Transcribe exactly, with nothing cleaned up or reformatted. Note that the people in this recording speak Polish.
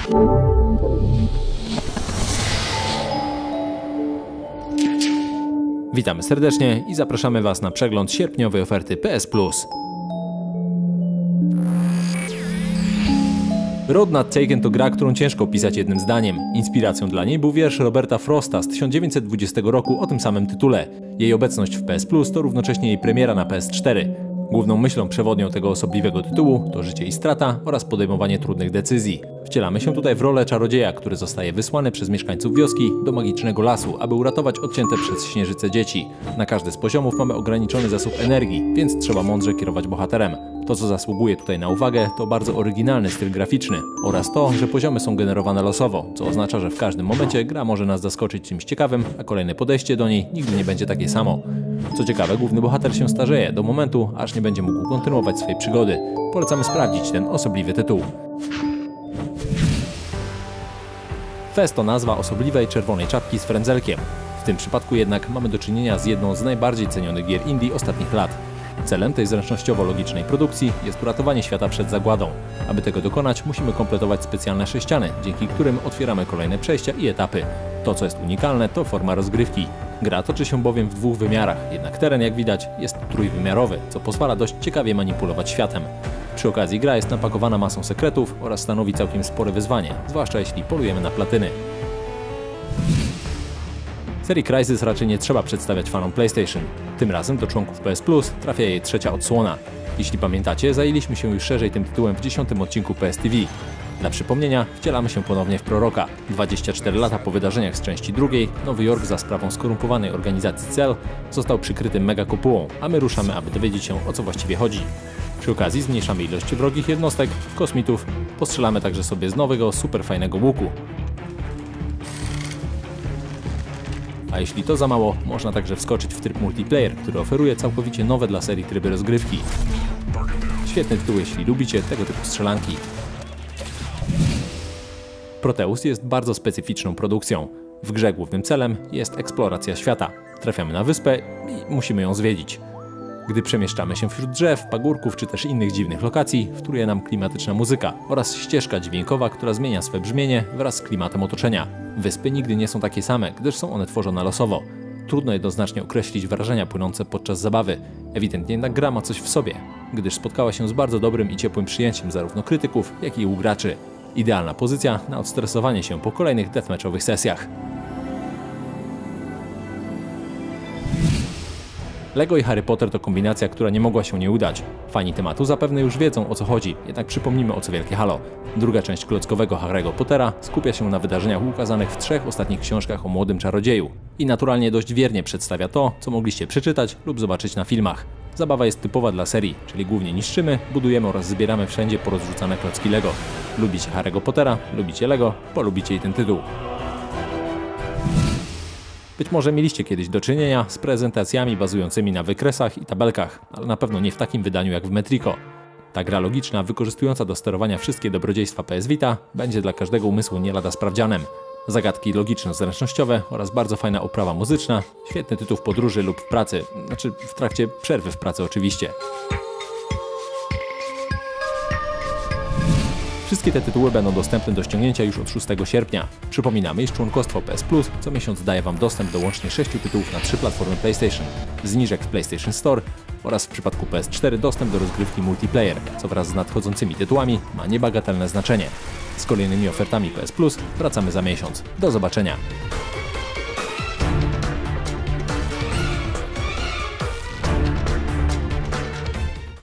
Witamy serdecznie i zapraszamy Was na przegląd sierpniowej oferty P S Plus. Road Not Taken to gra, którą ciężko opisać jednym zdaniem. Inspiracją dla niej był wiersz Roberta Frosta z tysiąc dziewięćset dwudziestego roku o tym samym tytule. Jej obecność w P S Plus to równocześnie jej premiera na P S cztery. Główną myślą przewodnią tego osobliwego tytułu to życie i strata oraz podejmowanie trudnych decyzji. Wcielamy się tutaj w rolę czarodzieja, który zostaje wysłany przez mieszkańców wioski do magicznego lasu, aby uratować odcięte przez śnieżycę dzieci. Na każdy z poziomów mamy ograniczony zasób energii, więc trzeba mądrze kierować bohaterem. To, co zasługuje tutaj na uwagę, to bardzo oryginalny styl graficzny oraz to, że poziomy są generowane losowo, co oznacza, że w każdym momencie gra może nas zaskoczyć czymś ciekawym, a kolejne podejście do niej nigdy nie będzie takie samo. Co ciekawe, główny bohater się starzeje do momentu, aż nie będzie mógł kontynuować swojej przygody. Polecamy sprawdzić ten osobliwy tytuł. Fez to nazwa osobliwej czerwonej czapki z frędzelkiem. W tym przypadku jednak mamy do czynienia z jedną z najbardziej cenionych gier indie ostatnich lat. Celem tej zręcznościowo-logicznej produkcji jest uratowanie świata przed zagładą. Aby tego dokonać, musimy kompletować specjalne sześciany, dzięki którym otwieramy kolejne przejścia i etapy. To, co jest unikalne, to forma rozgrywki. Gra toczy się bowiem w dwóch wymiarach, jednak teren, jak widać, jest trójwymiarowy, co pozwala dość ciekawie manipulować światem. Przy okazji gra jest napakowana masą sekretów oraz stanowi całkiem spore wyzwanie, zwłaszcza jeśli polujemy na platyny. Serii Crysis raczej nie trzeba przedstawiać fanom PlayStation. Tym razem do członków P S Plus trafia jej trzecia odsłona. Jeśli pamiętacie, zajęliśmy się już szerzej tym tytułem w dziesiątym odcinku P S T V. Dla przypomnienia, wcielamy się ponownie w proroka. dwadzieścia cztery lata po wydarzeniach z części drugiej, Nowy Jork za sprawą skorumpowanej organizacji C E L został przykryty megakopułą, a my ruszamy, aby dowiedzieć się, o co właściwie chodzi. Przy okazji zmniejszamy ilość wrogich jednostek, kosmitów, postrzelamy także sobie z nowego, super fajnego łuku. A jeśli to za mało, można także wskoczyć w tryb multiplayer, który oferuje całkowicie nowe dla serii tryby rozgrywki. Świetny tytuł, jeśli lubicie tego typu strzelanki. Proteus jest bardzo specyficzną produkcją. W grze głównym celem jest eksploracja świata. Trafiamy na wyspę i musimy ją zwiedzić. Gdy przemieszczamy się wśród drzew, pagórków czy też innych dziwnych lokacji, wtóruje nam klimatyczna muzyka oraz ścieżka dźwiękowa, która zmienia swe brzmienie wraz z klimatem otoczenia. Wyspy nigdy nie są takie same, gdyż są one tworzone losowo. Trudno jednoznacznie określić wrażenia płynące podczas zabawy. Ewidentnie jednak gra ma coś w sobie, gdyż spotkała się z bardzo dobrym i ciepłym przyjęciem zarówno krytyków, jak i u graczy. Idealna pozycja na odstresowanie się po kolejnych deathmatchowych sesjach. Lego i Harry Potter to kombinacja, która nie mogła się nie udać. Fani tematu zapewne już wiedzą, o co chodzi, jednak przypomnimy, o co wielkie halo. Druga część klockowego Harry'ego Pottera skupia się na wydarzeniach ukazanych w trzech ostatnich książkach o młodym czarodzieju i naturalnie dość wiernie przedstawia to, co mogliście przeczytać lub zobaczyć na filmach. Zabawa jest typowa dla serii, czyli głównie niszczymy, budujemy oraz zbieramy wszędzie porozrzucane klocki Lego. Lubicie Harry'ego Pottera, lubicie Lego, polubicie i ten tytuł. Być może mieliście kiedyś do czynienia z prezentacjami bazującymi na wykresach i tabelkach, ale na pewno nie w takim wydaniu jak w Metrico. Ta gra logiczna, wykorzystująca do sterowania wszystkie dobrodziejstwa P S Vita, będzie dla każdego umysłu nie lada sprawdzianem. Zagadki logiczno-zręcznościowe oraz bardzo fajna oprawa muzyczna, świetny tytuł w podróży lub w pracy, znaczy w trakcie przerwy w pracy oczywiście. Wszystkie te tytuły będą dostępne do ściągnięcia już od szóstego sierpnia. Przypominamy, iż członkostwo P S Plus co miesiąc daje Wam dostęp do łącznie sześciu tytułów na trzy platformy PlayStation, zniżek w PlayStation Store oraz w przypadku P S cztery dostęp do rozgrywki multiplayer, co wraz z nadchodzącymi tytułami ma niebagatelne znaczenie. Z kolejnymi ofertami P S Plus wracamy za miesiąc. Do zobaczenia!